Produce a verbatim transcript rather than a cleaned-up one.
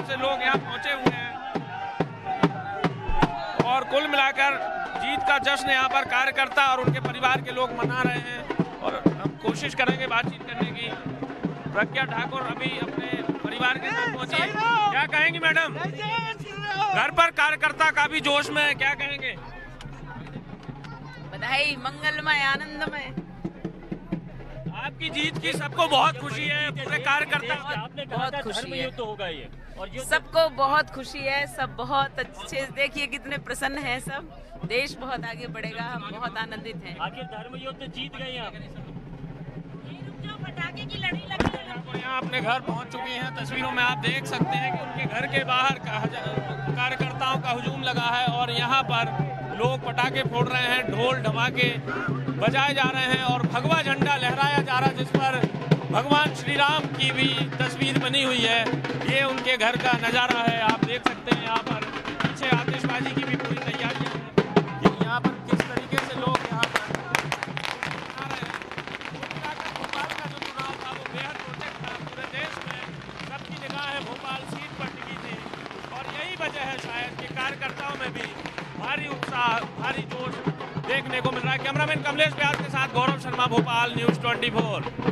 से लोग यहाँ पहुंचे हुए हैं और कुल मिलाकर जीत का जश्न यहाँ पर कार्यकर्ता और उनके परिवार के लोग मना रहे हैं और हम कोशिश करेंगे बातचीत करने की। प्रज्ञा ठाकुर अभी अपने परिवार के साथ पहुंची, क्या कहेंगी मैडम? घर पर कार्यकर्ता काफी जोश में है, क्या कहेंगे? बधाई, मंगलमय, आनंदमय। आपकी जीत की सबको बहुत खुशी है, पूरे कार्यकर्ता आपने बहुत खुशी है, तो होगा ये और ये सबको बहुत खुशी है, सब बहुत अच्छे, देखिए कितने प्रसन्न हैं सब। देश बहुत आगे बढ़ेगा, हम बहुत आनंदित हैं। आखिर धर्म युद्ध जीत गए आप। पटाखे की लड़ी लगी है। यहाँ अपने घर पहुंच चुकी हैं। तस्वीरों में आप देख सकते हैं कि उनके घर के बाहर कार्यकर्ताओं का हुजूम लगा है और यहाँ पर लोग पटाखे फोड़ रहे हैं, ढोल धमाके बजाए जा रहे हैं और भगवा झंडा लहराया जा रहा है जिस पर भगवान श्री राम की भी तस्वीर बनी हुई है। ये उनके घर का नज़ारा है, आप देख सकते हैं। यहाँ पर पीछे आतिशबाजी की भी पूरी तैयारियां हैं। यहाँ पर किस तरीके से लोग यहाँ पर मना रहे हैं। भोपाल का जो चुनाव था वो बेहद रोचक था, पूरे देश में सबकी निगाहें भोपाल सीट पर टिकी थी और यही वजह है शायद कि कार्यकर्ताओं में भी भारी उत्साह, भारी जोश देखने को मिल रहा है। कैमरामैन कमलेश व्यास के साथ गौरव शर्मा, भोपाल न्यूज़ चौबीस।